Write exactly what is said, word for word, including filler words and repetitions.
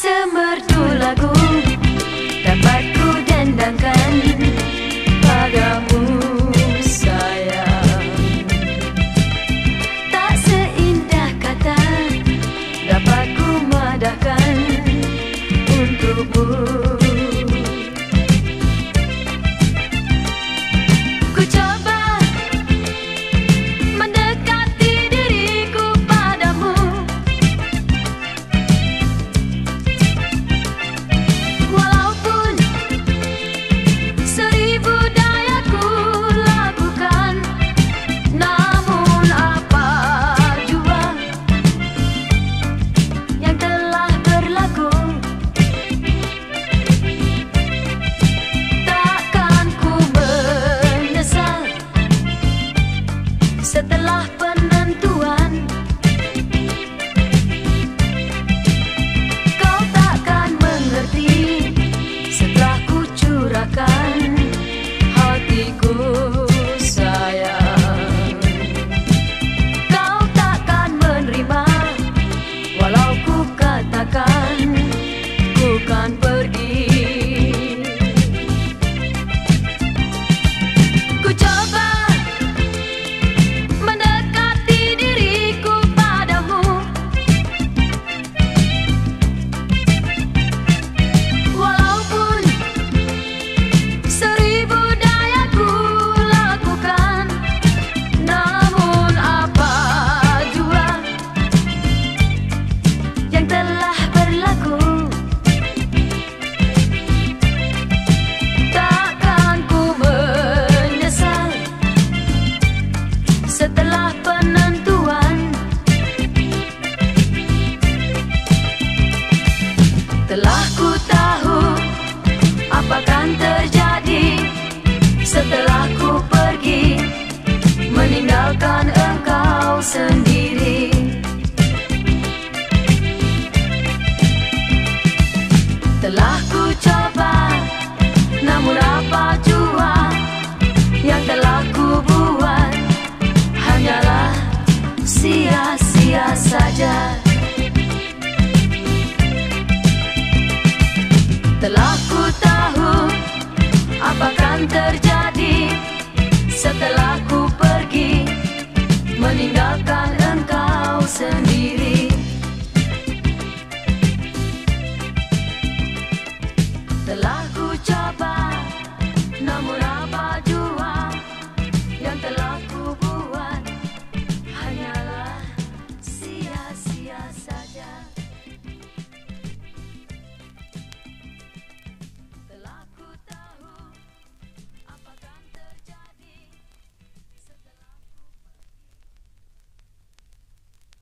semerdu lagu dapat ku dendangkan padamu sayang. Tak seindah kata dapat ku madahkan untukmu. Ku coba mendekati diriku padamu, walaupun seribu daya ku lakukan, namun apa jua yang telah berlaku, takkan ku menyesal setelah penentuan. Kau takkan mengerti setelah ku curahkan hatiku sayang. Kau takkan menerima walau ku katakan ku kan pergi. Ku coba mendekati diriku padamu, walaupun seribu daya ku lakukan, namun apa jua yang telah berlaku, takkan ku menyesal setelah penentuan. Telah ku tahu apa akan terjadi setelah ku pergi meninggalkan engkau sendiri. Telah ku coba, namun apa jua yang telah ku buat hanyalah sia-sia saja.